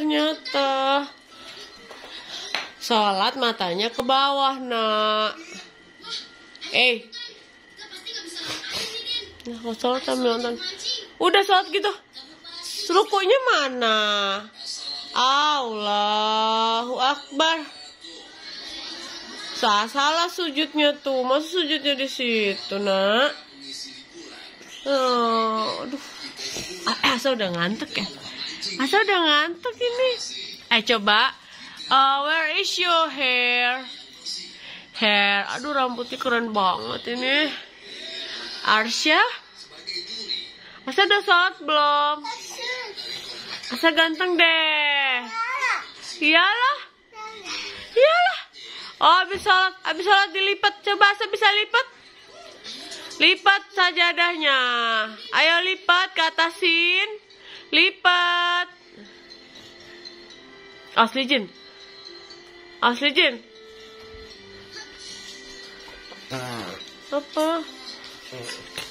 ternyata. Sholat matanya ke bawah, nak. Nah, kalau sholat sambil nonton. Udah sholat gitu. Rukunya mana? Allahu Akbar. Salah sujudnya tuh. Masa sujudnya di situ, nak? Aduh. Asa udah ngantuk ya? Asa udah ngantuk ini. Coba. Where is your hair? Aduh, rambutnya keren banget ini. Arsya? Asa udah sholat belum? Asa ganteng deh. Iyalah. Oh, habis sholat dilipat. Coba Asa bisa lipat. Lipat sajadahnya. Ayo lipat ke atasin. Lipat. Asli Jin. Apa?